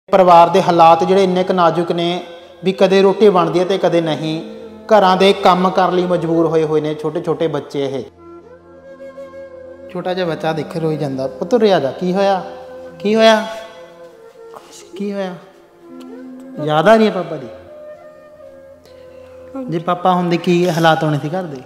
परिवार के हालात जिहड़े इन्ने क नाजुक ने भी कदे रोटी बनती है तो कदे नहीं। घरां दे काम कर लई मजबूर होए हुए ने छोटे छोटे बच्चे। ये छोटा जिहा बच्चा देख रोई जांदा। पुत्त रिया जा की होया की होया की होया? याद आ रही है पापा दी? जे पापा होंदे की हालात होने सी घर दे?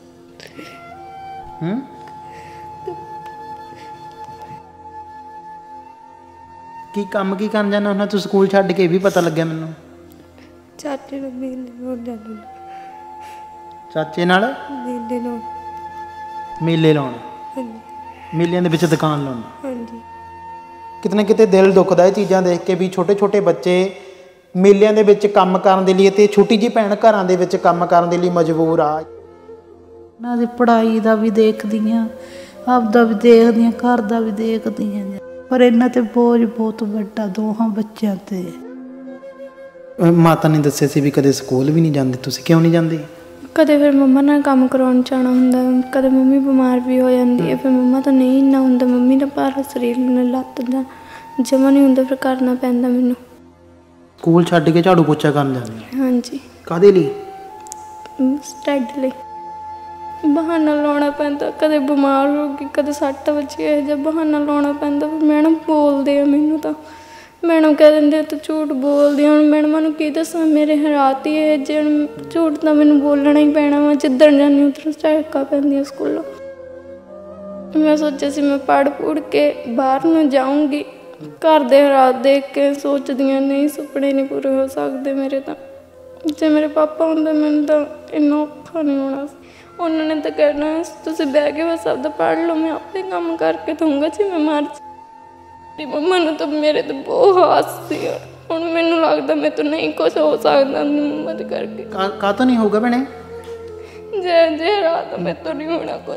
की काम की कर जाना हुंदा तू स्कूल छड्ड के? भी पता लग्या मैनूं। चाचे नाल मेले लाउण जांदा। चाचे नाल मेले लाउण? मेलिਆਂ ਦੇ ਵਿੱਚ दुकान लाउण? ਹਾਂਜੀ। किते ना किते दिल दुखदा ਇਹ ਚੀਜ਼ਾਂ देख के भी छोटे छोटे बच्चे मेलिਆਂ ਦੇ ਵਿੱਚ ਕੰਮ ਕਰਨ ਦੇ ਲਈ ਤੇ ਛੋਟੀ ਜਿਹੀ ਭੈਣ ਘਰਾਂ ਦੇ ਵਿੱਚ ਕੰਮ ਕਰਨ ਦੇ ਲਈ ਮਜਬੂਰ ਆ। ਉਹਨਾਂ ਦੀ ਪੜ੍ਹਾਈ ਦਾ ਵੀ ਦੇਖਦੀਆਂ, ਆਪਦਾ ਵੀ ਦੇਖਦੀਆਂ, ਘਰ ਦਾ ਵੀ ਦੇਖਦੀਆਂ, ਪਰ ਇਹਨਾਂ ਤੇ ਬੋਝ ਬਹੁਤ ਵੱਡਾ ਦੋਹਾਂ ਬੱਚਿਆਂ ਤੇ। ਮਾਤਾ ਨੇ ਦੱਸਿਆ ਸੀ ਵੀ ਕਦੇ ਸਕੂਲ ਵੀ ਨਹੀਂ ਜਾਂਦੇ, ਤੁਸੀਂ ਕਿਉਂ ਨਹੀਂ ਜਾਂਦੇ? ਕਦੇ ਫਿਰ ਮੰਮਾ ਨਾਲ ਕੰਮ ਕਰਵਾਉਣ ਜਾਣਾ ਹੁੰਦਾ, ਕਦੇ ਮੰਮੀ ਬਿਮਾਰ ਵੀ ਹੋ ਜਾਂਦੀ ਹੈ, ਫਿਰ ਮੰਮਾ ਤਾਂ ਨਹੀਂ ਇੰਨਾ ਹੁੰਦਾ, ਮੰਮੀ ਦਾ ਭਾਰਾ ਸਰੀਰ ਨਾਲ ਲੱਤ ਦਾ ਜਮਾ ਨਹੀਂ ਹੁੰਦਾ, ਫਿਰ ਕਰਨਾ ਪੈਂਦਾ ਮੈਨੂੰ। ਸਕੂਲ ਛੱਡ ਕੇ ਝਾੜੂ ਪੋਚਾ ਕਰਨ ਜਾਂਦੇ? ਹਾਂਜੀ। ਕਾਹਦੇ ਲਈ? ਸਟੱਡੀ ਲਈ। ਬਹਾਨਾ ਲਾਉਣਾ ਪੈਂਦਾ, ਕਦੇ ਬਿਮਾਰ ਹੋ ਗਈ, ਕਦੇ 6 ਵਜੇ ਇਹੋ ਜਿਹਾ ਬਹਾਨਾ ਲਾਉਣਾ ਪੈਂਦਾ। ਫਿਰ ਮੈਡਮ ਬੋਲਦੇ ਆ ਮੈਨੂੰ, ਤਾਂ ਮੈਡਮ ਕਹਿ ਦਿੰਦੇ ਤੂੰ ਝੂਠ ਬੋਲਦੀ। ਹੁਣ ਮੈਡਮਾਂ ਨੂੰ ਕੀ ਦੱਸਾਂ, ਮੇਰੇ ਹਾਲਾਤ ਹੀ ਇਹ ਜਿਹੇ, ਝੂਠ ਤਾਂ ਮੈਨੂੰ ਬੋਲਣਾ ਹੀ ਪੈਣਾ ਵਾ। ਜਿੱਦਣ ਜਾਂਦੀ ਉੱਧਰ ਝੜਕਾਂ ਪੈਂਦੀਆਂ ਸਕੂਲੋਂ। ਮੈਂ ਸੋਚਿਆ ਸੀ ਮੈਂ ਪੜ੍ਹ ਪੁੜ੍ਹ ਕੇ ਬਾਹਰ ਨੂੰ ਜਾਊਂਗੀ, ਘਰ ਦੇ ਹਾਲਾਤ ਦੇਖ ਕੇ ਸੋਚਦੀਆਂ ਨਹੀਂ, ਸੁਪਨੇ ਨਹੀਂ ਪੂਰੇ ਹੋ ਸਕਦੇ ਮੇਰੇ ਤਾਂ। ਜੇ ਮੇਰੇ ਪਾਪਾ ਹੁੰਦੇ ਮੈਨੂੰ ਤਾਂ ਇੰਨਾ ਔਖਾ ਨਹੀਂ ਹੋਣਾ ਸੀ। ਉਹਨਾਂ ਨੇ ਤਾਂ ਕਹਿਣਾ ਤੁਸੀਂ ਬਹਿ ਕੇ ਬਸ ਆਪਦਾ ਪੜ੍ਹ ਲਓ, ਮੈਂ ਆਪੇ ਕੰਮ ਕਰਕੇ ਦਊਂਗਾ ਜੇ ਮੈਂ ਮਰ ਜਾ। ਮੰਮਾ ਨੂੰ ਤਾਂ ਮੇਰੇ ਤੇ ਬਹੁਤ ਹਾਸ ਸੀ। ਹੁਣ ਮੈਨੂੰ ਲੱਗਦਾ ਮੇਰੇ ਤੋਂ ਨਹੀਂ ਕੁਛ ਹੋ ਸਕਦਾ ਮੰਮਾ ਦੇ ਕਰਕੇ। ਕਾਹ ਤੋਂ ਨਹੀਂ ਹੋਊਗਾ ਭੈਣੇ? ਜੇ ਰਾਤ ਮੇਰੇ ਤੋਂ ਨਹੀਂ ਹੋਣਾ ਕੁਝ।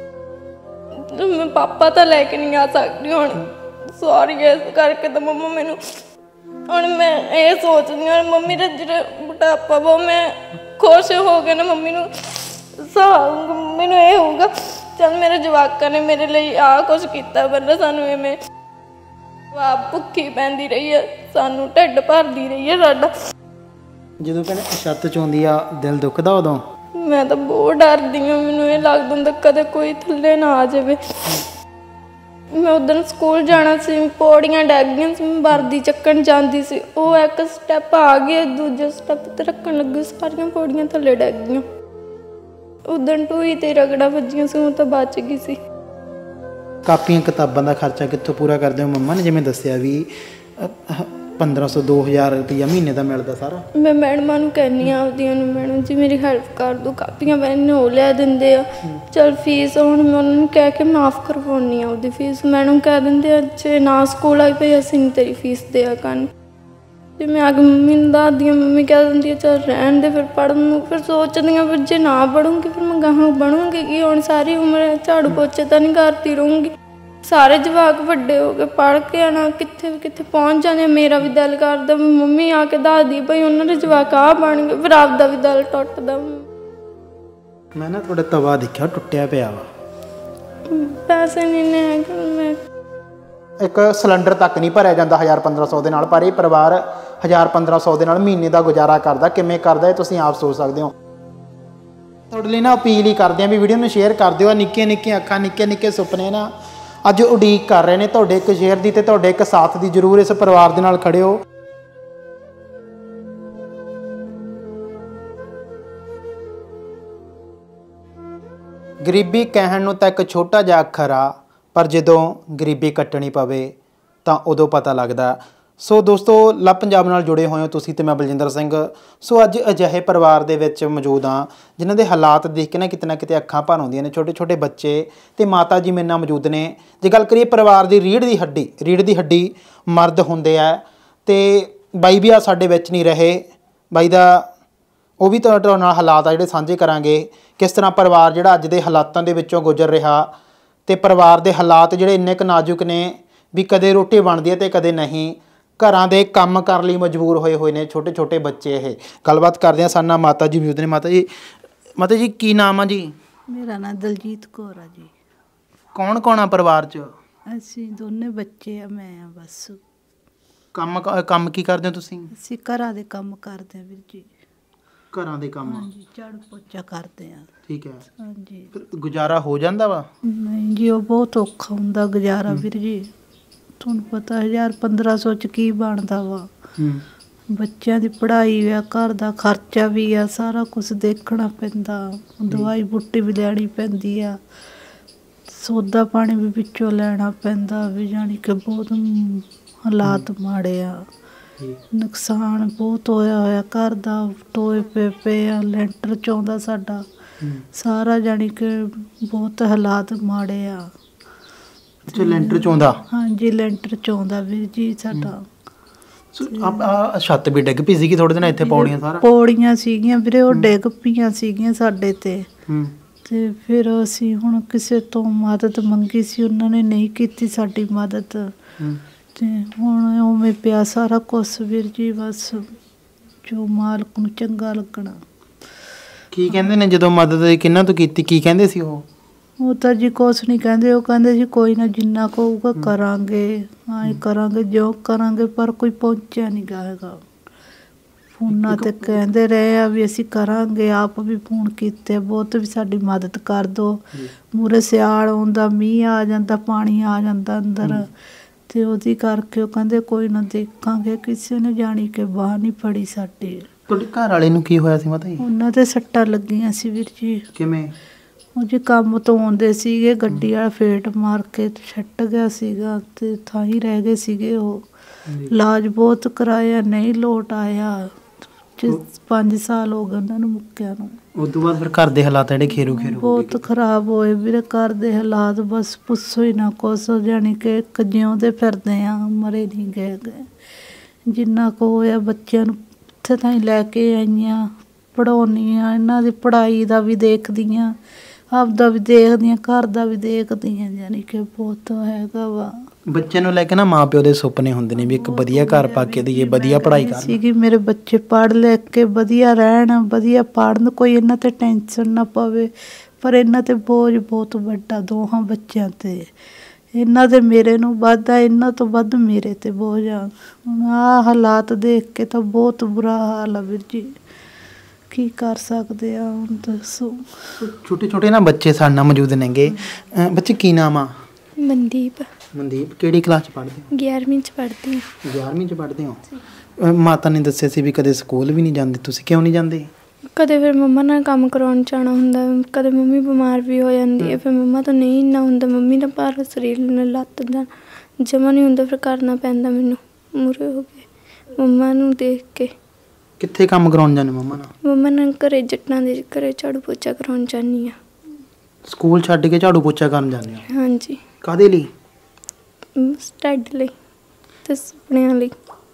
ਮੈਂ ਪਾਪਾ ਤਾਂ ਲੈ ਕੇ ਨਹੀਂ ਆ ਸਕਦੀ ਹੁਣ, ਸੌਰੀ ਇਸ ਕਰਕੇ ਤਾਂ ਮੰਮਾ ਮੈਨੂੰ। ਹੁਣ ਮੈਂ ਇਹ ਸੋਚਦੀ ਹਾਂ ਮੰਮੀ ਦਾ ਜਿਹੜਾ ਬੁਢਾਪਾ ਵਾ ਮੈਂ ਖੁਸ਼ ਹੋ ਕੇ ਨਾ ਮੰਮੀ ਨੂੰ ਮੈਨੂੰ ਇਹ ਹੋਊਗਾ ਚੱਲ ਮੇਰੇ ਜਵਾਕਾਂ ਨੇ ਮੇਰੇ ਲਈ ਆਹ ਕੁਛ ਕੀਤਾ, ਵਰਨਾ ਸਾਨੂੰ ਇਵੇਂ ਆਪ ਭੁੱਖੀ ਪੈਂਦੀ ਰਹੀ ਹੈ, ਸਾਨੂੰ ਢਿੱਡ ਭਰਦੀ ਰਹੀ ਹੈ ਸਾਡਾ। ਜਦੋਂ ਭੈਣੇ ਛੱਤ 'ਚ ਆਉਂਦੀ ਆ ਦਿਲ ਦੁਖਦਾ ਉਦੋਂ? ਮੈਂ ਤਾਂ ਬਹੁਤ ਡਰਦੀ ਹਾਂ, ਮੈਨੂੰ ਇਹ ਲੱਗਦਾ ਹੁੰਦਾ ਕਦੇ ਕੋਈ ਥੱਲੇ ਨਾ ਆ ਜਾਵੇ। ਮੈਂ ਉਦੋਂ ਸਕੂਲ ਜਾਣਾ ਸੀ, ਪੌੜੀਆਂ ਡਿੱਗ ਗਈਆਂ ਸੀ, ਮੈਂ ਵਰਦੀ ਚੱਕਣ ਜਾਂਦੀ ਸੀ, ਉਹ ਇੱਕ ਸਟੈਪ ਆ ਗਿਆ, ਦੂਜੇ ਸਟੈਪ 'ਤੇ ਰੱਖਣ ਲੱਗੀ, ਸਾਰੀਆਂ ਪੌੜੀਆਂ ਥੱਲੇ ਡਿੱਗ ਗਈਆਂ। ਉਦੋਂ ਟੂਈ 'ਤੇ ਰਗੜਾ ਵੱਜੀਆਂ ਸੀ, ਉਹ ਤਾਂ ਬਚ ਗਈ ਸੀ। ਕਾਪੀਆਂ ਕਿਤਾਬਾਂ ਦਾ ਖਰਚਾ ਕਿੱਥੋਂ ਪੂਰਾ ਕਰਦੇ ਹੋ ਮੰਮਾ ਨੇ? ਜਿਵੇਂ ਦੱਸਿਆ ਵੀ 1500 2000 ਰੁਪਈਆ ਮਹੀਨੇ ਦਾ ਮਿਲਦਾ ਸਾਰਾ। ਮੈਂ ਮੈਡਮਾਂ ਨੂੰ ਕਹਿੰਦੀ ਹਾਂ ਆਪਦੀਆਂ ਨੂੰ, ਮੈਡਮ ਜੀ ਮੇਰੀ ਹੈਲਪ ਕਰ ਦਿਓ, ਕਾਪੀਆਂ ਪੈਨ ਉਹ ਲਿਆ ਦਿੰਦੇ ਆ, ਚੱਲ ਫੀਸ ਹੁਣ ਮੈਂ ਉਹਨਾਂ ਨੂੰ ਕਹਿ ਕੇ ਮਾਫ਼ ਕਰਵਾਉਂਦੀ ਹਾਂ ਉਹਦੀ ਫੀਸ। ਮੈਡਮ ਕਹਿ ਦਿੰਦੇ ਆ ਜੇ ਨਾ ਸਕੂਲ ਆਈ ਪਈ ਅਸੀਂ ਨਹੀਂ ਤੇਰੀ ਫੀਸ ਦਿਆ ਕਰਨ। ਜੇ ਮੈਂ ਆ ਕੇ ਮੰਮੀ ਨੂੰ ਦੱਸਦੀ ਹਾਂ, ਮੰਮੀ ਕਹਿ ਦਿੰਦੀ ਆ ਚੱਲ ਰਹਿਣ ਦੇ, ਫਿਰ ਪੜ੍ਹਨ ਨੂੰ। ਫਿਰ ਸੋਚਦੀ ਹਾਂ ਫਿਰ ਜੇ ਨਾ ਪੜ੍ਹੂੰਗੀ ਫਿਰ ਮੈਂ ਗਾਹਾਂ ਬਣੂੰਗੀ ਕੀ? ਹੁਣ ਸਾਰੀ ਉਮਰ ਝਾੜੂ ਪੋਚੇ ਤਾਂ ਨਹੀਂ ਕਰਦੀ ਰਹੂੰਗੀ। ਸਾਰੇ ਜਵਾਕ ਵੱਡੇ ਹੋ ਕੇ ਪੜ੍ਹ ਕੇ ਆਣਾ ਕਿੱਥੇ ਕਿੱਥੇ ਪਹੁੰਚ ਜਾਂਦੇ। ਮੇਰਾ ਵੀ ਦਿਲ ਕਰਦਾ ਮੰਮੀ ਆ ਕੇ ਦੱਸਦੀ ਭਾਈ ਉਹਨਾਂ ਦੇ ਜਵਾਕ ਆ ਬਣ ਗਏ, ਫਿਰ ਆਪਦਾ ਵੀ ਦਿਲ ਟੁੱਟਦਾ। ਮੈਂ ਨਾ ਤੁਹਾਡਾ ਤਵਾ ਦੇਖਿਆ ਟੁੱਟਿਆ ਪਿਆ ਵਾ। ਪੈਸੇ ਨਹੀਂ ਨੇ ਹੈਗੇ। ਮੈਂ ਇੱਕ ਸਿਲੰਡਰ ਤੱਕ ਨਹੀਂ ਭਰਿਆ ਜਾਂਦਾ 1000-1500 ਦੇ ਨਾਲ, ਪਰ ਇਹ ਪਰਿਵਾਰ 1000-1500 ਦੇ ਨਾਲ ਮਹੀਨੇ ਦਾ ਗੁਜ਼ਾਰਾ ਕਰਦਾ। ਕਿਵੇਂ ਕਰਦਾ ਇਹ ਤੁਸੀਂ ਆਪ ਸੋਚ ਸਕਦੇ ਹੋ। ਤੁਹਾਡੇ ਲਈ ਨਾ ਅਪੀਲ ਹੀ ਕਰਦੇ ਹਾਂ ਵੀ ਵੀਡੀਓ ਨੂੰ ਸ਼ੇਅਰ ਕਰ ਦਿਓ। ਨਿੱਕੀਆਂ ਨਿੱਕੀਆਂ ਅੱਖਾਂ, ਨਿੱਕੇ ਨਿੱਕੇ ਸੁਪਨੇ ਨਾ ਅੱਜ ਉਡੀਕ ਕਰ ਰਹੇ ਨੇ ਤੁਹਾਡੇ ਇੱਕ ਸ਼ੇਅਰ ਦੀ ਤੇ ਤੁਹਾਡੇ ਇੱਕ ਸਾਥ ਦੀ। ਜ਼ਰੂਰ ਇਸ ਪਰਿਵਾਰ ਦੇ ਨਾਲ ਖੜੇ ਹੋ। ਗਰੀਬੀ ਕਹਿਣ ਨੂੰ ਤਾਂ ਇੱਕ ਛੋਟਾ ਜਿਹਾ ਅੱਖਰ ਆ, ਪਰ ਜਦੋਂ ਗਰੀਬੀ ਕੱਟਣੀ ਪਵੇ ਤਾਂ ਉਦੋਂ ਪਤਾ ਲੱਗਦਾ। ਸੋ ਦੋਸਤੋ, ਲਵ ਪੰਜਾਬ ਨਾਲ ਜੁੜੇ ਹੋਏ ਹੋ ਤੁਸੀਂ ਤੇ ਮੈਂ ਬਲਜਿੰਦਰ ਸਿੰਘ। ਸੋ ਅੱਜ ਅਜਿਹੇ ਪਰਿਵਾਰ ਦੇ ਵਿੱਚ ਮੌਜੂਦ ਹਾਂ ਜਿਨ੍ਹਾਂ ਦੇ ਹਾਲਾਤ ਦੇਖ ਕੇ ਨਾ ਕਿਤੇ ਅੱਖਾਂ ਭਰ ਆਉਂਦੀਆਂ ਨੇ। ਛੋਟੇ ਛੋਟੇ ਬੱਚੇ ਤੇ ਮਾਤਾ ਜੀ ਮੇਰੇ ਨਾਲ ਮੌਜੂਦ ਨੇ। ਜੇ ਗੱਲ ਕਰੀਏ ਪਰਿਵਾਰ ਦੀ ਰੀੜ੍ਹ ਦੀ ਹੱਡੀ ਮਰਦ ਹੁੰਦੇ ਆ, ਤੇ ਬਾਈ ਵੀ ਆ ਸਾਡੇ ਵਿੱਚ ਨਹੀਂ ਰਹੇ। ਬਾਈ ਦਾ ਉਹ ਵੀ ਤੁਹਾਡੇ ਨਾਲ ਹਾਲਾਤ ਆ ਜਿਹੜੇ ਸਾਂਝੇ ਕਰਾਂਗੇ, ਕਿਸ ਤਰ੍ਹਾਂ ਪਰਿਵਾਰ ਜਿਹੜਾ ਅੱਜ ਦੇ ਹਾਲਾਤਾਂ ਦੇ ਵਿੱਚੋਂ ਗੁਜ਼ਰ ਰਿਹਾ, ਤੇ ਪਰਿਵਾਰ ਦੇ ਹਾਲਾਤ ਜਿਹੜੇ ਇੰਨੇ ਕੁ ਨਾਜ਼ੁਕ ਨੇ ਵੀ ਕਦੇ ਰੋਟੀ ਬਣਦੀ ਹੈ ਤੇ ਕਦੇ ਨਹੀਂ। ਘਰਾਂ ਦੇ ਕੰਮ ਕਰਨ ਲਈ ਮਜਬੂਰ ਹੋਏ ਨੇ ਛੋਟੇ ਛੋਟੇ ਬੱਚੇ। ਇਹ ਗੱਲਬਾਤ ਕਰਦੇ ਹਾਂ। ਸਾਡੇ ਨਾਲ ਮਾਤਾ ਜੀ ਮੌਜੂਦ ਨੇ। ਮਾਤਾ ਜੀ ਕੀ ਨਾਮ ਆ ਜੀ? ਮੇਰਾ ਨਾਮ ਦਲਜੀਤ ਕੌਰ ਆ ਜੀ। ਕੌਣ ਕੌਣ ਆ ਪਰਿਵਾਰ 'ਚ? ਅਸੀਂ ਦੋਨੇ ਬੱਚੇ ਆ, ਮੈਂ ਆ ਬਸ। ਕੰਮ ਕੀ ਕਰਦੇ ਹੋ ਤੁਸੀਂ? ਅਸੀਂ ਘਰਾਂ ਦੇ ਕੰਮ ਕਰਦੇ ਹਾਂ ਵੀਰ ਜੀ। ਘਰਾਂ ਦੇ ਕੰਮ? ਹਾਂਜੀ, ਝਾੜੂ ਪੋਚਾ ਕਰਦੇ ਹਾਂ। ਠੀਕ ਹੈ। ਹਾਂਜੀ। ਫਿਰ ਗੁਜ਼ਾਰਾ ਹੋ ਜਾਂਦਾ ਵਾ? ਨਹੀਂ ਜੀ, ਉਹ ਬਹੁਤ ਔਖਾ ਹੁੰਦਾ ਗੁਜ਼ਾਰਾ ਵੀਰ ਜੀ। ਤੁਹਾਨੂੰ ਪਤਾ 1000-1500 ਚ ਕੀ ਬਣਦਾ ਵਾ। ਬੱਚਿਆਂ ਦੀ ਪੜ੍ਹਾਈ ਆ, ਘਰ ਦਾ ਖਰਚਾ ਵੀ ਆ, ਸਾਰਾ ਕੁਝ ਦੇਖਣਾ ਪੈਂਦਾ। ਦਵਾਈ ਬੂਟੀ ਵੀ ਲੈਣੀ ਪੈਂਦੀ ਆ, ਸੌਦਾ ਪਾਣੀ ਵੀ ਵਿੱਚੋਂ ਲੈਣਾ ਪੈਂਦਾ ਵੀ, ਜਾਣੀ ਕਿ ਬਹੁਤ ਹਾਲਾਤ ਮਾੜੇ ਆ। ਨੁਕਸਾਨ ਬਹੁਤ ਹੋਇਆ ਘਰ ਦਾ, ਟੋਏ ਪਏ ਆ, ਲੈਂਟਰ ਚੋਂਦਾ ਸਾਡਾ ਸਾਰਾ, ਜਾਣੀ ਕਿ ਬਹੁਤ ਹਾਲਾਤ ਮਾੜੇ ਆ। ਅੱਛਾ, ਲੈਂਟਰ ਚੋਂਦਾ? ਹਾਂਜੀ, ਲੈਂਟਰ ਚੋਂਦਾ ਵੀਰ ਜੀ ਸਾਡਾ। ਛੱਤ ਵੀ ਡਿੱਗ ਪਈ ਸੀਗੀ ਥੋੜੇ ਦਿਨ ਇੱਥੇ, ਪੌੜੀਆਂ ਸੀਗੀਆਂ ਵੀਰੇ, ਉਹ ਡਿੱਗ ਪਈਆਂ ਸੀਗੀਆਂ ਸਾਡੇ ਤੇ ਫਿਰ ਅਸੀਂ ਹੁਣ ਕਿਸੇ ਤੋਂ ਮਦਦ ਮੰਗੀ ਸੀ, ਉਹਨਾਂ ਨੇ ਨਹੀਂ ਕੀਤੀ ਸਾਡੀ ਮਦਦ ਤੇ ਹੁਣ ਉਵੇਂ ਪਿਆ ਸਾਰਾ ਕੁਛ ਵੀਰ ਜੀ। ਬਸ ਜੋ ਮਾਲਕ ਨੂੰ ਚੰਗਾ ਲੱਗਣਾ। ਕੀ ਕਹਿੰਦੇ ਨੇ ਜਦੋਂ ਮਦਦ ਕਿਹਨਾਂ ਤੋਂ ਕੀਤੀ, ਕੀ ਕਹਿੰਦੇ ਸੀ ਉਹ ਤਾਂ ਜੀ ਕੁਛ ਨਹੀਂ ਕਹਿੰਦੇ। ਉਹ ਕਹਿੰਦੇ ਜੀ ਕੋਈ ਨਾ, ਜਿੰਨਾ ਕੁ ਹੋਊਗਾ ਕਰਾਂਗੇ, ਕਰਾਂਗੇ ਜੋ ਕਰਾਂਗੇ, ਪਰ ਕੋਈ ਪਹੁੰਚਿਆ ਨਹੀਂ ਗਾ ਹੈਗਾ। ਫੋਨਾਂ ਤੇ ਕਹਿੰਦੇ ਰਹੇ ਆ ਵੀ ਅਸੀਂ ਕਰਾਂਗੇ, ਆਪ ਵੀ ਫੋਨ ਕੀਤੇ ਬਹੁਤ ਵੀ ਸਾਡੀ ਮਦਦ ਕਰ ਦਿਓ। ਮੂਹਰੇ ਸਿਆਲ ਆਉਂਦਾ, ਮੀਂਹ ਆ ਜਾਂਦਾ, ਪਾਣੀ ਆ ਜਾਂਦਾ ਅੰਦਰ, ਤੇ ਉਹਦੀ ਕਰਕੇ ਉਹ ਕਹਿੰਦੇ ਕੋਈ ਨਾ ਦੇਖਾਂਗੇ। ਕਿਸੇ ਨੇ ਜਾਣੀ ਕਿ ਬਾਹ ਨਹੀਂ ਫੜੀ ਸਾਡੀ। ਤੁਹਾਡੇ ਘਰ ਵਾਲੇ ਨੂੰ ਕੀ ਹੋਇਆ ਸੀ ਮਾਤਾ ਜੀ? ਉਹਨਾਂ ਦੇ ਸੱਟਾਂ ਲੱਗੀਆਂ ਸੀ ਵੀਰ ਜੀ। ਕਿਵੇਂ? ਉਹ ਜੀ ਕੰਮ ਤੋਂ ਆਉਂਦੇ ਸੀਗੇ, ਗੱਡੀ ਵਾਲਾ ਫੇਟ ਮਾਰ ਕੇ ਛੱਟ ਗਿਆ ਸੀਗਾ ਤੇ ਥਾਂ ਹੀ ਰਹਿ ਗਏ ਸੀਗੇ। ਉਹ ਇਲਾਜ ਬਹੁਤ ਕਰਾਇਆ, ਨਹੀਂ ਲੋਟ ਆਇਆ। 5 ਸਾਲ ਹੋ ਗਏ ਉਹਨਾਂ ਨੂੰ ਮੁੱਕਿਆ ਨੂੰ। ਉਸ ਤੋਂ ਬਾਅਦ ਫਿਰ ਘਰ ਦੇ ਹਾਲਾਤ ਜਿਹੜੇ ਖੇਰੂ ਬਹੁਤ ਖਰਾਬ ਹੋਏ ਵੀਰੇ। ਘਰ ਦੇ ਹਾਲਾਤ ਬਸ ਪੁੱਛੋ ਹੀ ਨਾ ਕੁਛ, ਜਾਣੀ ਕਿ ਇੱਕ ਜਿਉਂਦੇ ਫਿਰਦੇ ਆ, ਮਰੇ ਨਹੀਂ ਗਏ। ਜਿੰਨਾ ਕੁ ਹੋਇਆ ਬੱਚਿਆਂ ਨੂੰ ਉੱਥੇ ਤਾਈਂ ਲੈ ਕੇ ਆਈਆਂ, ਪੜ੍ਹਾਉਂਦੀ ਹਾਂ, ਇਹਨਾਂ ਦੀ ਪੜ੍ਹਾਈ ਦਾ ਵੀ ਦੇਖਦੀ ਹਾਂ, ਆਪਦਾ ਵੀ ਦੇਖਦੀ ਹਾਂ, ਘਰ ਦਾ ਵੀ ਦੇਖਦੀ ਹਾਂ, ਜਾਣੀ ਕਿ ਬਹੁਤ ਹੈਗਾ ਵਾ। ਬੱਚਿਆਂ ਨੂੰ ਲੈ ਕੇ ਨਾ ਮਾਂ ਪਿਓ ਦੇ ਸੁਪਨੇ ਹੁੰਦੇ ਨੇ ਵੀ ਇੱਕ ਵਧੀਆ ਘਰ ਪਾ ਕੇ ਦਈਏ, ਵਧੀਆ ਪੜ੍ਹਾਈ ਕਰਨ ਸੀਗੀ, ਮੇਰੇ ਬੱਚੇ ਪੜ੍ਹ ਲਿਖ ਕੇ ਵਧੀਆ ਰਹਿਣ, ਵਧੀਆ ਪੜ੍ਹਨ, ਕੋਈ ਇਹਨਾਂ ਤੇ ਟੈਨਸ਼ਨ ਨਾ ਪਵੇ। ਪਰ ਇਹਨਾਂ ਤੇ ਬੋਝ ਬਹੁਤ ਵੱਡਾ ਦੋਹਾਂ ਬੱਚਿਆਂ ਤੇ। ਇਹਨਾਂ ਦੇ ਮੇਰੇ ਨੂੰ ਵੱਧ ਆ, ਇਹਨਾਂ ਤੋਂ ਵੱਧ ਮੇਰੇ ਤੇ ਬੋਝ ਆ। ਹੁਣ ਆਹ ਹਾਲਾਤ ਦੇਖ ਕੇ ਤਾਂ ਬਹੁਤ ਬੁਰਾ ਹਾਲ ਆ ਵੀਰ ਜੀ। ਕੀ ਕਰ ਸਕਦੇ ਆ ਹੁਣ ਦੱਸੋ। ਛੋਟੇ ਛੋਟੇ ਨਾ ਬੱਚੇ ਸਾਡੇ ਨਾਲ ਮੌਜੂਦ ਨੇਗੇ। ਬੱਚੇ ਕੀ ਨਾਮ ਆ? ਮਨਦੀਪ। ਮਨਦੀਪ, ਕਿਹੜੀ ਕਲਾਸ 'ਚ ਪੜ੍ਹਦੇ ਹੋ? 11ਵੀਂ 'ਚ ਪੜ੍ਹਦੀ ਹਾਂ। 11ਵੀਂ 'ਚ ਪੜ੍ਹਦੇ ਹੋ? ਮਾਤਾ ਨੇ ਦੱਸਿਆ ਸੀ ਵੀ ਕਦੇ ਸਕੂਲ ਵੀ ਨਹੀਂ ਜਾਂਦੇ, ਤੁਸੀਂ ਕਿਉਂ ਨਹੀਂ ਜਾਂਦੇ? ਕਦੇ ਫਿਰ ਮੰਮਾ ਨਾਲ ਕੰਮ ਕਰਾਉਣ ਜਾਣਾ ਹੁੰਦਾ, ਕਦੇ ਮੰਮੀ ਬਿਮਾਰ ਵੀ ਹੋ ਜਾਂਦੀ ਹੈ, ਫਿਰ ਮੰਮਾ ਤੋਂ ਨਹੀਂ ਇੰਨਾ ਹੁੰਦਾ। ਮੰਮੀ ਦਾ ਭਾਰ ਸਰੀਰ ਨਾਲ ਲੱਤ ਦਾ ਜਮਾ ਨਹੀਂ ਹੁੰਦਾ, ਫਿਰ ਕਰਨਾ ਪੈਂਦਾ ਮੈਨੂੰ ਮੂਹਰੇ ਹੋ ਕੇ ਮੰਮਾ ਨੂੰ ਦੇਖ ਕੇ। ਕਿੱਥੇ ਕੰਮ ਕਰਾਉਣ ਜਾਂਦੇ ਮੰਮਾ ਨਾਲ? ਮੰਮਾ ਨਾਲ ਘਰੇ, ਜੱਟਾਂ ਦੇ ਘਰੇ ਝਾੜੂ ਪੋਚਾ ਕਰਾਉਣ ਜਾਂਦੀ ਹਾਂ। ਸਕੂਲ ਛੱਡ ਕੇ ਝਾੜੂ ਪੋਚਾ ਕਰਨ ਜਾਂਦੇ ਹੋ? ਹਾਂਜੀ। ਕਾਹਦੇ ਲਈ? ਸਟੱਡੀ ਲਈ ਤੇ ਸੁਪਨਿਆਂ ਲਈ।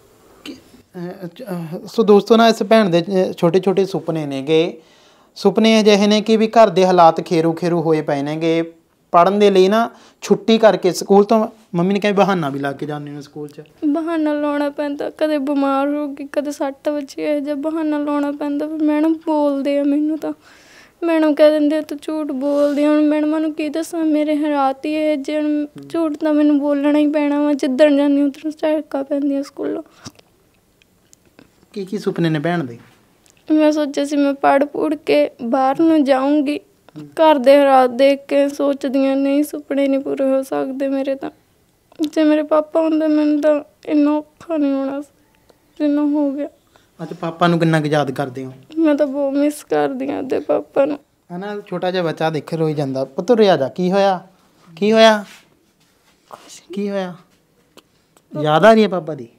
ਸੋ ਦੋਸਤੋ, ਨਾ ਇਸ ਭੈਣ ਦੇ ਛੋਟੇ ਛੋਟੇ ਸੁਪਨੇ ਨੇਗੇ। ਸੁਪਨੇ ਅਜਿਹੇ ਨੇ ਕਿ ਵੀ ਘਰ ਦੇ ਹਾਲਾਤ ਖੇਰੂ ਹੋਏ ਪਏ ਨੇਗੇ। ਪੜ੍ਹਨ ਦੇ ਲਈ ਨਾ ਛੁੱਟੀ ਕਰਕੇ ਸਕੂਲ ਤੋਂ ਮੰਮੀ ਨੇ ਕਿਹਾ ਬਹਾਨਾ ਵੀ ਲਾ ਕੇ ਜਾਂਦੇ ਨੇ ਸਕੂਲ 'ਚ। ਬਹਾਨਾ ਲਾਉਣਾ ਪੈਂਦਾ, ਕਦੇ ਬਿਮਾਰ ਹੋ ਗਈ, ਕਦੇ ਸੱਟ ਵੱਜੀ, ਇਹੋ ਜਿਹਾ ਬਹਾਨਾ ਲਾਉਣਾ ਪੈਂਦਾ। ਫਿਰ ਮੈਡਮ ਬੋਲਦੇ ਆ ਮੈਨੂੰ, ਤਾਂ ਮੈਡਮ ਕਹਿ ਦਿੰਦੇ ਤੂੰ ਝੂਠ ਬੋਲਦੀ। ਹੁਣ ਮੈਡਮਾਂ ਨੂੰ ਕੀ ਦੱਸਾਂ, ਮੇਰੇ ਹਾਲਾਤ ਹੀ ਇਹ ਜਿਹੇ। ਝੂਠ ਤਾਂ ਮੈਨੂੰ ਬੋਲਣਾ ਹੀ ਪੈਣਾ ਵਾ। ਜਿੱਦਣ ਜਾਂਦੀ ਉੱਧਰ ਝੜਕਾਂ ਪੈਂਦੀਆਂ ਸਕੂਲੋਂ। ਕੀ ਸੁਪਨੇ ਨੇ ਭੈਣ ਦੇ? ਮੈਂ ਸੋਚਿਆ ਸੀ ਮੈਂ ਪੜ੍ਹ ਪੁੜ੍ਹ ਕੇ ਬਾਹਰ ਨੂੰ ਜਾਊਂਗੀ। ਘਰ ਦੇ ਹਾਲਾਤ ਦੇਖ ਕੇ ਸੋਚਦੀਆਂ ਨਹੀਂ, ਸੁਪਨੇ ਨਹੀਂ ਪੂਰੇ ਹੋ ਸਕਦੇ ਮੇਰੇ ਤਾਂ। ਜੇ ਮੇਰੇ ਪਾਪਾ ਹੁੰਦੇ ਮੈਨੂੰ ਤਾਂ ਇੰਨਾ ਔਖਾ ਨਹੀਂ ਹੋਣਾ ਜਿੰਨਾ ਹੋ ਗਿਆ। ਅੱਛਾ, ਪਾਪਾ ਨੂੰ ਕਿੰਨਾ ਕੁ ਯਾਦ ਕਰਦੇ ਹੋ? ਮੈਂ ਤਾਂ ਬਹੁਤ ਮਿਸ ਕਰਦੀ ਹਾਂ ਆਪਦੇ ਪਾਪਾ ਨੂੰ। ਹੈ ਨਾ, ਛੋਟਾ ਜਿਹਾ ਬੱਚਾ ਦੇਖ ਰੋਈ ਜਾਂਦਾ। ਪੁੱਤ ਰੋਇਆ ਜਾ, ਕੀ ਹੋਇਆ? ਕੀ ਹੋਇਆ? ਕੀ ਹੋਇਆ? ਯਾਦ ਆ ਰਹੀ ਹੈ ਪਾਪਾ ਦੀ?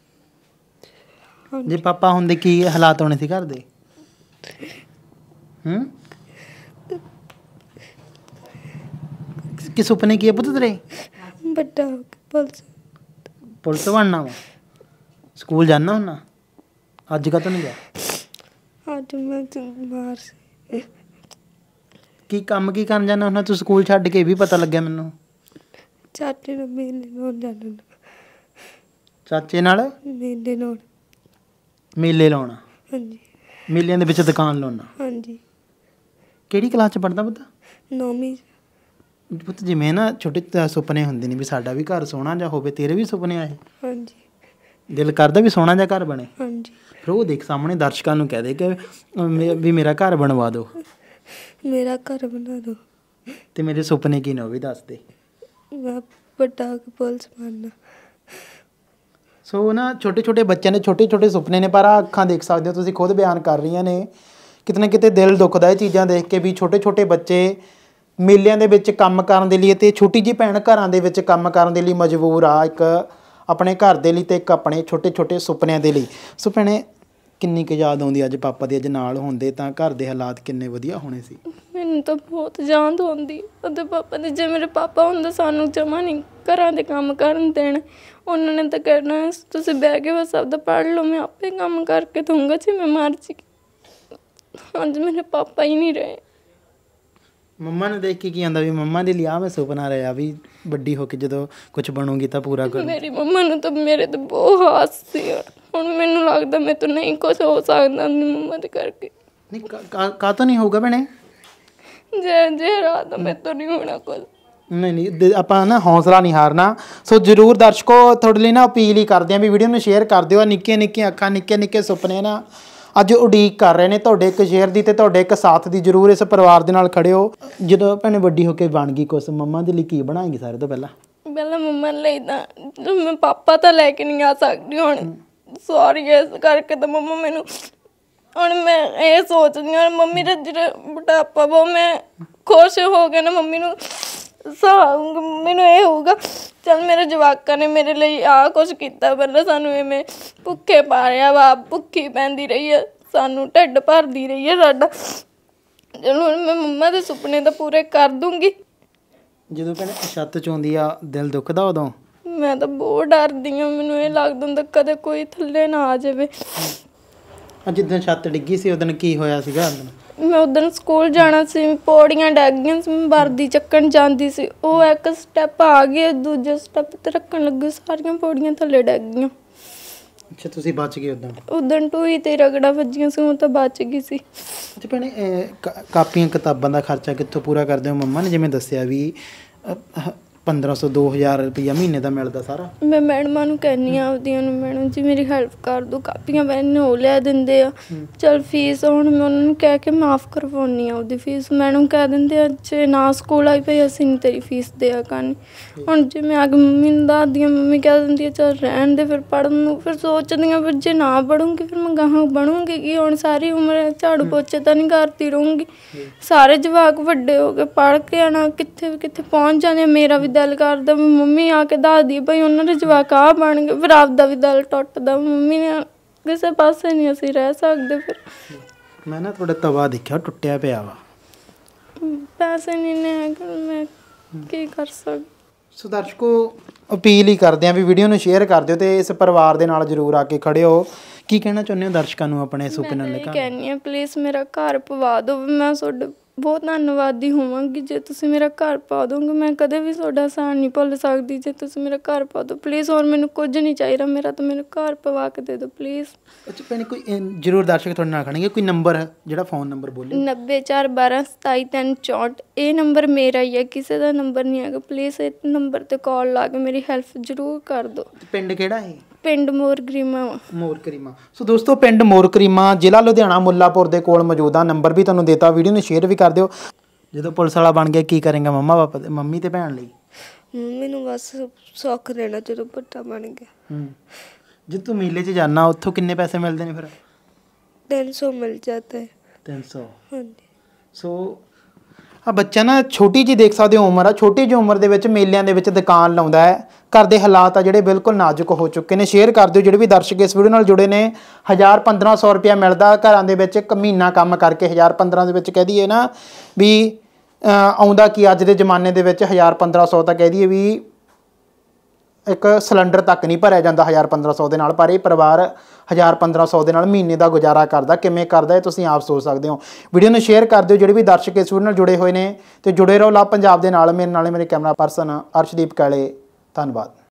ਜੇ ਪਾਪਾ ਹੁੰਦੇ ਕੀ ਹਾਲਾਤ ਹੋਣੇ ਸੀ ਘਰ ਦੇ? ਕੀ ਸੁਪਨੇ ਕੀ ਹੈ ਪੁੱਤ ਤੇਰੇ? ਵੱਡਾ ਪੁਲਿਸ ਬਣਨਾ ਵਾ? ਸਕੂਲ ਜਾਣਾ ਹੁੰਨਾ? ਅੱਜ ਕਾ ਨਹੀਂ ਗਿਆ? ਅੱਜ ਮੈਂ ਬਾਹਰ ਸੀ। ਕੀ ਕੰਮ ਕੀ ਕਰਨ ਜਾਣਾ ਹੁੰਦਾ ਤੂੰ ਸਕੂਲ ਛੱਡ ਕੇ? ਵੀ ਪਤਾ ਲੱਗਿਆ ਮੈਨੂੰ। ਚਾਚੇ ਨਾਲ ਮੇਲੇ ਲਾਉਣ ਜਾਣਾ। ਚਾਚੇ ਨਾਲ ਮੇਲੇ ਲਾਉਣਾ? ਹਾਂਜੀ। ਮੇਲਿਆਂ ਦੇ ਵਿੱਚ ਦੁਕਾਨ ਲਾਉਣਾ? ਹਾਂਜੀ। ਕਿਹੜੀ ਕਲਾਸ 'ਚ ਪੜ੍ਹਦਾ ਪੁੱਤ? 9ਵੀਂ। ਪੁੱਤ ਜਿਵੇਂ ਨਾ ਛੋਟੇ ਸੁਪਨੇ ਹੁੰਦੇ ਨੇ ਵੀ ਸਾਡਾ ਵੀ ਘਰ ਸੋਹਣਾ ਜਿਹਾ ਹੋਵੇ, ਤੇਰੇ ਵੀ ਸੁਪਨੇ ਆਏ? ਹਾਂਜੀ। ਦਿਲ ਕਰਦਾ ਵੀ ਸੋਹਣਾ ਜਿਹਾ ਘਰ ਬਣੇ। ਹਾਂਜੀ। ਫਿਰ ਉਹ ਦੇਖ ਸਾਹਮਣੇ ਦਰਸ਼ਕਾਂ ਨੂੰ ਕਹਿ ਦੇ ਕਿ ਵੀ ਮੇਰਾ ਘਰ ਬਣਵਾ ਦਿਓ, ਮੇਰਾ ਘਰ ਬਣਾ ਦਿਓ ਤੇ ਮੇਰੇ ਸੁਪਨੇ ਕੀ ਨੇ ਉਹ ਵੀ ਦੱਸ ਦੇ। ਮੈਂ ਵੱਡਾ ਹੋ ਕੇ ਪੁਲਿਸ ਬਣਨਾ। ਸੋ ਨਾ ਛੋਟੇ ਛੋਟੇ ਬੱਚਿਆਂ ਦੇ ਛੋਟੇ ਛੋਟੇ ਸੁਪਨੇ ਨੇ, ਪਰ ਆਹ ਅੱਖਾਂ ਦੇਖ ਸਕਦੇ ਹੋ ਤੁਸੀਂ, ਖੁਦ ਬਿਆਨ ਕਰ ਰਹੀਆਂ ਨੇ। ਕਿਤੇ ਨਾ ਕਿਤੇ ਦਿਲ ਦੁਖਦਾ ਇਹ ਚੀਜ਼ਾਂ ਦੇਖ ਕੇ ਵੀ ਛੋਟੇ ਛੋਟੇ ਬੱਚੇ ਮੇਲਿਆਂ ਦੇ ਵਿੱਚ ਕੰਮ ਕਰਨ ਦੇ ਲਈ, ਅਤੇ ਛੋਟੀ ਜਿਹੀ ਭੈਣ ਘਰਾਂ ਦੇ ਵਿੱਚ ਕੰਮ ਕਰਨ ਦੇ ਲਈ ਮਜਬੂਰ ਆ, ਇੱਕ ਆਪਣੇ ਘਰ ਦੇ ਲਈ ਅਤੇ ਇੱਕ ਆਪਣੇ ਛੋਟੇ ਛੋਟੇ ਸੁਪਨਿਆਂ ਦੇ ਲਈ। ਸੋ ਭੈਣੇ ਕਿੰਨੀ ਕੁ ਯਾਦ ਆਉਂਦੀ ਅੱਜ ਪਾਪਾ ਦੀ, ਅੱਜ ਨਾਲ ਹੁੰਦੇ ਤਾਂ ਘਰ ਦੇ ਹਾਲਾਤ ਕਿੰਨੇ ਵਧੀਆ ਹੋਣੇ ਸੀ। ਮੈਨੂੰ ਤਾਂ ਬਹੁਤ ਯਾਦ ਆਉਂਦੀ ਉਹਦੇ ਪਾਪਾ ਦੀ। ਜੇ ਮੇਰੇ ਪਾਪਾ ਹੁੰਦੇ ਸਾਨੂੰ ਜਮਾ ਨਹੀਂ ਘਰਾਂ ਦੇ ਕੰਮ ਕਰਨ ਦੇਣ। ਉਹਨਾਂ ਨੇ ਤਾਂ ਕਹਿਣਾ ਤੁਸੀਂ ਬਹਿ ਕੇ ਬਸ ਆਪਦਾ ਪੜ੍ਹ ਲਓ, ਮੈਂ ਆਪੇ ਕੰਮ ਕਰਕੇ ਦਊਂਗਾ ਜਿਵੇਂ ਮਰਜ਼ੀ। ਅੱਜ ਮੇਰੇ ਪਾਪਾ ਹੀ ਨਹੀਂ ਰਹੇ। ਮੰਮਾ ਨੂੰ ਦੇਖ ਕੇ ਕੀ ਆਉਂਦਾ ਵੀ ਮੰਮਾ ਦੇ ਲਈ ਆ ਮੈਂ ਸੁਪਨਾ ਰਿਹਾ ਵੀ ਵੱਡੀ ਹੋ ਕੇ ਜਦੋਂ ਕੁਝ ਬਣੂਗੀ ਤਾਂ ਪੂਰਾ ਕਰੂੰ। ਮੇਰੀ ਮੰਮਾ ਨੂੰ ਤਾਂ ਮੇਰੇ ਤੇ ਬਹੁਤ ਹਾਸ ਸੀ। ਹੁਣ ਮੈਨੂੰ ਲੱਗਦਾ ਮੇਰੇ ਤੋਂ ਨਹੀਂ ਕੁਝ ਹੋ ਸਕਦਾ ਮੰਮਾ ਦੇ ਕਰਕੇ। ਨਹੀਂ ਕਾਹ ਤੋਂ ਨਹੀਂ ਹੋਊਗਾ ਭੈਣੇ? ਜੇ ਰਾਤ ਮੇਰੇ ਤੋਂ ਨਹੀਂ ਹੋਣਾ ਕੁਝ। ਨਹੀਂ ਆਪਾਂ ਨਾ ਹੌਸਲਾ ਨਹੀਂ ਹਾਰਨਾ। ਸੋ ਜ਼ਰੂਰ ਦਰਸ਼ਕੋ ਤੁਹਾਡੇ ਲਈ ਨਾ ਅਪੀਲ ਹੀ ਕਰਦੇ ਹਾਂ ਵੀ ਵੀਡੀਓ ਨੂੰ ਸ਼ੇਅਰ ਕਰ ਦਿਓ। ਨਿੱਕੀਆਂ ਨਿੱਕੀਆਂ ਅੱਖਾਂ, ਨਿੱਕੇ ਨਿੱਕੇ ਸੁਪਨੇ ਨਾ ਅੱਜ ਉਡੀਕ ਕਰ ਰਹੇ ਨੇ ਤੁਹਾਡੇ ਇੱਕ ਸ਼ੇਅਰ ਦੀ ਅਤੇ ਤੁਹਾਡੇ ਇੱਕ ਸਾਥ ਦੀ। ਜ਼ਰੂਰ ਇਸ ਪਰਿਵਾਰ ਦੇ ਨਾਲ ਖੜੇ ਹੋ। ਜਦੋਂ ਭੈਣੇ ਵੱਡੀ ਹੋ ਕੇ ਬਣ ਗਈ ਕੁਛ, ਮੰਮਾ ਦੇ ਲਈ ਕੀ ਬਣਾਏਗੀ ਸਾਰੇ ਤੋਂ ਪਹਿਲਾਂ? ਪਹਿਲਾਂ ਮੰਮਾ ਲਈ ਤਾਂ ਮੈਂ ਪਾਪਾ ਤਾਂ ਲੈ ਕੇ ਨਹੀਂ ਆ ਸਕਦੀ ਹੁਣ, ਸੌਰੀ। ਇਸ ਕਰਕੇ ਤਾਂ ਮੰਮਾ ਮੈਨੂੰ ਹੁਣ ਮੈਂ ਇਹ ਸੋਚਦੀ ਹਾਂ ਮੰਮੀ ਦਾ ਜਿਹੜਾ ਬੁਢਾਪਾ ਵਾ ਮੈਂ ਖੁਸ਼ ਹੋ ਕੇ ਨਾ ਮੰਮੀ ਨੂੰ ਮੈਨੂੰ ਇਹ ਹੋਊਗਾ ਚੱਲ ਮੇਰੇ ਜਵਾਕਾਂ ਨੇ ਮੇਰੇ ਲਈ ਆਹ ਕੁਛ ਕੀਤਾ। ਪਹਿਲਾਂ ਸਾਨੂੰ ਇਵੇਂ ਭੁੱਖੇ ਪਾਲਿਆ ਵਾ, ਭੁੱਖੀ ਪੈਂਦੀ ਰਹੀ ਹੈ, ਸਾਨੂੰ ਢਿੱਡ ਭਰਦੀ ਰਹੀ ਹੈ ਸਾਡਾ। ਚਲੋ ਹੁਣ ਮੈਂ ਮੰਮਾ ਦੇ ਸੁਪਨੇ ਤਾਂ ਪੂਰੇ ਕਰ ਦੂੰਗੀ। ਜਦੋਂ ਭੈਣੇ ਛੱਤ 'ਚ ਆਉਂਦੀ ਆ ਦਿਲ ਦੁਖਦਾ ਉਦੋਂ? ਮੈਂ ਤਾਂ ਬਹੁਤ ਡਰਦੀ ਹਾਂ। ਮੈਨੂੰ ਇਹ ਲੱਗਦਾ ਹੁੰਦਾ ਕਦੇ ਕੋਈ ਥੱਲੇ ਨਾ ਆ ਜਾਵੇ। ਜਿੱਦਣ ਛੱਤ ਡਿੱਗੀ ਸੀ ਉਦੋਂ ਕੀ ਹੋਇਆ ਸੀਗਾ? ਮੈਂ ਉਦੋਂ ਸਕੂਲ ਜਾਣਾ ਸੀ, ਪੌੜੀਆਂ ਡਿੱਗ ਗਈਆਂ ਸੀ, ਮੈਂ ਵਰਦੀ ਚੱਕਣ ਜਾਂਦੀ ਸੀ, ਉਹ ਇੱਕ ਸਟੈਪ ਆ ਗਿਆ, ਦੂਜੇ ਸਟੈਪ 'ਤੇ ਰੱਖਣ ਲੱਗੀ, ਸਾਰੀਆਂ ਪੌੜੀਆਂ ਥੱਲੇ ਡਿੱਗ ਗਈਆਂ। ਅੱਛਾ ਤੁਸੀਂ ਬਚ ਗਏ ਉਦੋਂ ਟੂਈ 'ਤੇ ਰਗੜਾ ਵੱਜੀਆਂ ਸੀ, ਉਹ ਤਾਂ ਬਚ ਗਈ ਸੀ। ਅੱਛਾ ਭੈਣੇ ਕਾਪੀਆਂ ਕਿਤਾਬਾਂ ਦਾ ਖਰਚਾ ਕਿੱਥੋਂ ਪੂਰਾ ਕਰਦੇ ਹੋ? ਮੰਮਾ ਨੇ ਜਿਵੇਂ ਦੱਸਿਆ ਵੀ 1500 2000 ਰੁਪਈਆ ਮਹੀਨੇ ਦਾ ਮਿਲਦਾ ਸਾਰਾ। ਮੈਂ ਮੈਡਮਾਂ ਨੂੰ ਕਹਿੰਦੀ ਹਾਂ ਆਪਦੀਆਂ ਨੂੰ, ਮੈਡਮ ਜੀ ਮੇਰੀ ਹੈਲਪ ਕਰ ਦਿਓ, ਕਾਪੀਆਂ ਪੈਨ ਉਹ ਲਿਆ ਦਿੰਦੇ ਆ। ਚਲ ਫੀਸ ਹੁਣ ਮੈਂ ਉਹਨਾਂ ਨੂੰ ਕਹਿ ਕੇ ਮਾਫ਼ ਕਰਵਾਉਂਦੀ ਹਾਂ ਉਹਦੀ ਫੀਸ। ਮੈਡਮ ਕਹਿ ਦਿੰਦੇ ਆ ਜੇ ਨਾ ਸਕੂਲ ਆਈ ਪਈ ਅਸੀਂ ਨਹੀਂ ਤੇਰੀ ਫੀਸ ਦਿਆ ਕਰਨੀ। ਹੁਣ ਜੇ ਮੈਂ ਆ ਕੇ ਮੰਮੀ ਨੂੰ ਦੱਸਦੀ ਹਾਂ, ਮੰਮੀ ਕਹਿ ਦਿੰਦੀ ਆ ਚੱਲ ਰਹਿਣ ਦੇ ਫਿਰ ਪੜ੍ਹਨ ਨੂੰ। ਫਿਰ ਸੋਚਦੀ ਹਾਂ ਫਿਰ ਜੇ ਨਾ ਪੜ੍ਹੂੰਗੀ ਫਿਰ ਮੈਂ ਗਾਹਾਂ ਬਣੂੰਗੀ ਕੀ? ਹੁਣ ਸਾਰੀ ਉਮਰ ਝਾੜੂ ਪੋਚੇ ਤਾਂ ਨਹੀਂ ਕਰਦੀ ਰਹੂੰਗੀ। ਸਾਰੇ ਜਵਾਕ ਵੱਡੇ ਹੋ ਕੇ ਪੜ੍ਹ ਕੇ ਆਉਣਾ, ਕਿੱਥੇ ਕਿੱਥੇ ਪਹੁੰਚ ਜਾਂਦੇ। ਮੇਰਾ ਵੀ ਦਿਲ ਕਰਦਾ ਵੀ ਮੰਮੀ ਆ ਕੇ ਦੱਸਦੀ ਭਾਈ ਉਹਨਾਂ ਦੇ ਜਵਾਕ ਆ ਬਣ ਗਏ, ਫਿਰ ਆਪਦਾ ਵੀ ਦਿਲ ਟੁੱਟਦਾ। ਮੰਮੀ ਨੇ ਕਿਸੇ ਪਾਸੇ ਨਹੀਂ ਅਸੀਂ ਰਹਿ ਸਕਦੇ। ਫਿਰ ਮੈਂ ਨਾ ਤੁਹਾਡਾ ਤਵਾ ਦੇਖਿਆ ਟੁੱਟਿਆ ਪਿਆ ਵਾ, ਪੈਸੇ ਨਹੀਂ ਨੇ ਹੈਗੇ, ਮੈਂ ਕੀ ਕਰ ਸਕਦੀ। ਸੋ ਦਰਸ਼ਕੋ ਅਪੀਲ ਹੀ ਕਰਦੇ ਹਾਂ ਵੀ ਵੀਡੀਓ ਨੂੰ ਸ਼ੇਅਰ ਕਰ ਦਿਓ ਅਤੇ ਇਸ ਪਰਿਵਾਰ ਦੇ ਨਾਲ ਜ਼ਰੂਰ ਆ ਕੇ ਖੜੇ ਹੋ। ਕੀ ਕਹਿਣਾ ਚਾਹੁੰਦੇ ਹੋ ਦਰਸ਼ਕਾਂ ਨੂੰ ਆਪਣੇ ਸੁਪਨੇ ਨਾਲ? ਮੈਂ ਕਹਿੰਦੀ ਹਾਂ ਪਲੀਜ਼ ਮੇਰਾ ਘਰ ਪਵਾ ਦਿਓ। ਮੈਂ ਤੁਹਾਡੇ ਬਹੁਤ ਧੰਨਵਾਦੀ ਹੋਵਾਂਗੀ ਜੇ ਤੁਸੀਂ ਮੇਰਾ ਘਰ ਪਾ ਦੋਗੇ। ਮੈਂ ਕਦੇ ਵੀ ਤੁਹਾਡਾ ਅਹਿਸਾਨ ਨਹੀਂ ਭੁੱਲ ਸਕਦੀ ਜੇ ਤੁਸੀਂ ਮੇਰਾ ਘਰ ਪਾ ਦਿਓ ਪਲੀਜ਼। ਹੋਰ ਮੈਨੂੰ ਕੁਝ ਨਹੀਂ ਚਾਹੀਦਾ, ਮੇਰਾ ਤਾਂ ਮੈਨੂੰ ਘਰ ਪਵਾ ਕੇ ਦੇ ਦਿਓ ਪਲੀਜ਼। ਅੱਛਾ ਭੈਣੇ ਕੋਈ ਜ਼ਰੂਰ ਦਰਸ਼ਕ ਤੁਹਾਡੇ ਨਾਲ ਖੜਨਗੇ, ਕੋਈ ਨੰਬਰ ਜਿਹੜਾ ਫ਼ੋਨ ਨੰਬਰ ਬੋਲੇ? 9041277364। ਇਹ ਨੰਬਰ ਮੇਰਾ ਹੀ ਹੈ, ਕਿਸੇ ਦਾ ਨੰਬਰ ਨਹੀਂ ਹੈਗਾ। ਪਲੀਜ਼ ਇਹ ਨੰਬਰ 'ਤੇ ਕਾਲ ਲਾ ਕੇ ਮੇਰੀ ਹੈਲਪ ਜ਼ਰੂਰ ਕਰ ਦਿਓ। ਪਿੰਡ ਕਿਹੜਾ ਹੈ? ਪਿੰਡ ਮੋਰਕਰੀਮਾ। ਮੋਰਕਰੀਮਾ। ਸੋ ਦੋਸਤੋ ਪਿੰਡ ਮੋਰਕਰੀਮਾ, ਜ਼ਿਲ੍ਹਾ ਲੁਧਿਆਣਾ, ਮੁੱਲਾਪੁਰ ਦੇ ਕੋਲ ਮੌਜੂਦ ਆ। ਨੰਬਰ ਵੀ ਤੁਹਾਨੂੰ ਦੇਤਾ, ਵੀਡੀਓ ਨੂੰ ਸ਼ੇਅਰ ਵੀ ਕਰ ਦਿਓ। ਜਦੋਂ ਪੁਲਿਸ ਵਾਲਾ ਬਣ ਗਿਆ ਕੀ ਕਰੇਗਾ ਮੰਮਾ ਪਾਪਾ ਦੇ, ਮੰਮੀ ਤੇ ਭੈਣ ਲਈ? ਮੰਮੀ ਨੂੰ ਬਸ ਸੁੱਖ ਦੇਣਾ ਜਦੋਂ ਵੱਡਾ ਬਣ ਗਿਆ। ਜੇ ਤੂੰ ਮੇਲੇ 'ਚ ਜਾਣਾ ਉੱਥੋਂ ਕਿੰਨੇ ਪੈਸੇ ਮਿਲਦੇ ਨੇ ਫਿਰ? 300 ਮਿਲ ਜਾਂਦਾ ਹੈ। 300? ਹਾਂਜੀ। ਸੋ ਆ ਬੱਚਾ ਨਾ ਛੋਟੀ ਜਿਹੀ ਦੇਖ ਸਕਦੇ ਹੋ ਉਮਰ ਆ, ਛੋਟੀ ਜਿਹੀ ਉਮਰ ਦੇ ਵਿੱਚ ਮੇਲਿਆਂ ਦੇ ਵਿੱਚ ਦੁਕਾਨ ਲਾਉਂਦਾ ਹੈ। ਘਰ ਦੇ ਹਾਲਾਤ ਆ ਜਿਹੜੇ ਬਿਲਕੁਲ ਨਾਜ਼ੁਕ ਹੋ ਚੁੱਕੇ ਨੇ। ਸ਼ੇਅਰ ਕਰ ਦਿਓ ਜਿਹੜੇ ਵੀ ਦਰਸ਼ਕ ਇਸ ਵੀਡੀਓ ਨਾਲ ਜੁੜੇ ਨੇ। 1000-1500 ਰੁਪਇਆ ਮਿਲਦਾ ਘਰਾਂ ਦੇ ਵਿੱਚ ਇੱਕ ਮਹੀਨਾ ਕੰਮ ਕਰਕੇ। 1000-1500 ਦੇ ਵਿੱਚ ਕਹਿ ਦਈਏ ਨਾ ਵੀ ਆਉਂਦਾ ਕੀ ਅੱਜ ਦੇ ਜ਼ਮਾਨੇ ਦੇ ਵਿੱਚ 1000-1500 ਤਾਂ ਕਹਿ ਦਈਏ ਵੀ ਇੱਕ ਸਿਲੰਡਰ ਤੱਕ ਨਹੀਂ ਭਰਿਆ ਜਾਂਦਾ 1000-1500 ਦੇ ਨਾਲ। ਪਰ ਇਹ ਪਰਿਵਾਰ 1000-1500 ਦੇ ਨਾਲ ਮਹੀਨੇ ਦਾ ਗੁਜ਼ਾਰਾ ਕਰਦਾ। ਕਿਵੇਂ ਕਰਦਾ ਇਹ ਤੁਸੀਂ ਆਪ ਸੋਚ ਸਕਦੇ ਹੋ। ਵੀਡੀਓ ਨੂੰ ਸ਼ੇਅਰ ਕਰ ਦਿਓ ਜਿਹੜੇ ਵੀ ਦਰਸ਼ਕ ਇਸ ਵੀਡੀਓ ਨਾਲ ਜੁੜੇ ਹੋਏ ਨੇ, ਅਤੇ ਜੁੜੇ ਰਹੋ ਲਵ ਪੰਜਾਬ ਦੇ ਨਾਲ। ਮੇਰੇ ਕੈਮਰਾ ਪਰਸਨ ਅਰਸ਼ਦੀਪ ਕਾਲੇ। ਧੰਨਵਾਦ।